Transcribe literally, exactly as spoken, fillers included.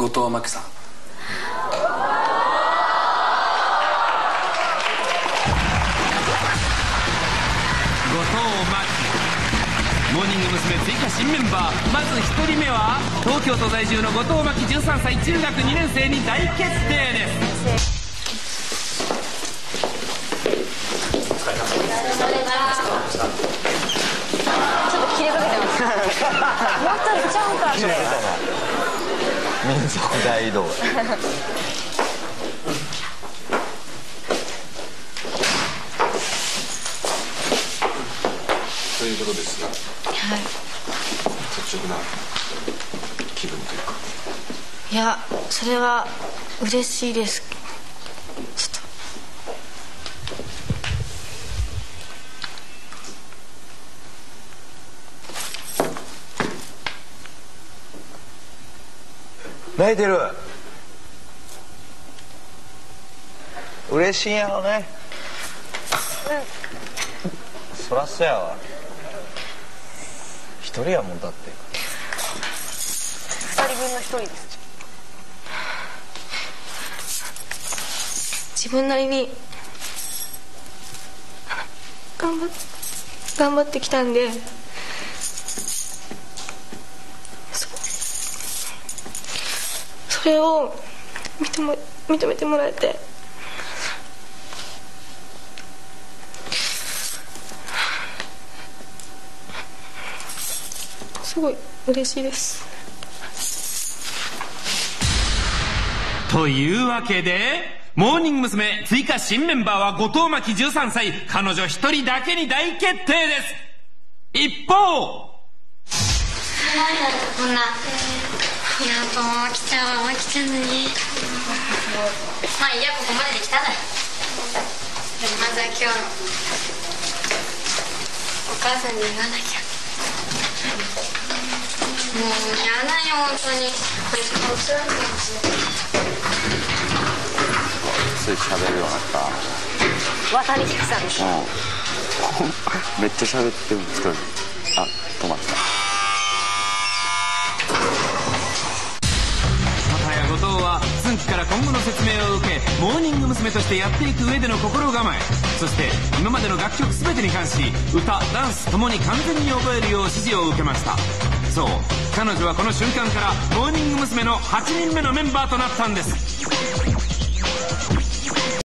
後藤真希さん。 後藤真希、モーニング娘。追加新メンバー。まずひとりめは東京都在住の後藤真希、じゅうさんさい、中学にねん生に大決定です。 ちょっと切れかけてます。もっといっちゃうんか。切れてたな。 民族大移動。 ということですが、 はい。 率直な気分というか。 いや、それは嬉しいです。ちょっと。 泣いてる。嬉しいんやろね。うん、そらそうやわ。一人やもんだって。 二人分の一人です。自分なりに頑張っ頑張ってきたんで、そそれを認め認めてもらえて、すごい嬉しいです。 というわけでモーニング娘。追加新メンバーは後藤真希じゅうさんさい、彼女一人だけに大決定です。一方、 すごいな、こんな。いや、後藤真希ちゃんは真希ちゃんだね。まあいいや、ここまでできたんだ。まずは今日のお母さんに言わなきゃ。もうやだよ、本当に。これ顔つらいんだよ。 つい喋るようになった。 渡りさんです。 うん。めっちゃ喋ってる一人。あ、止まった。 片や後藤はつんきから今後の説明を受け、モーニング娘。としてやっていく上での心構え、そして今までの楽曲全てに関し歌、ダンスともに完全に覚えるよう指示を受けました。そう、彼女はこの瞬間からモーニング娘。のはちにんめのメンバーとなったんです。